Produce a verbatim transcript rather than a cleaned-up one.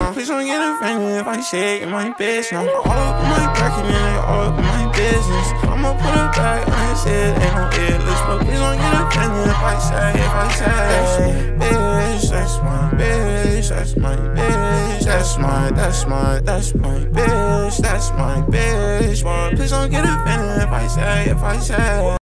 now. Please don't get offended if I say you're my bitch now. All up in my bracket and they all up in my business. I'ma put it back on his head, ain't no earless. But please don't get offended if I say, if I say, bitch, that's my bitch, that's my bitch, that's my, that's my, that's my bitch, that's my bitch. But please don't get offended if I say, if I say.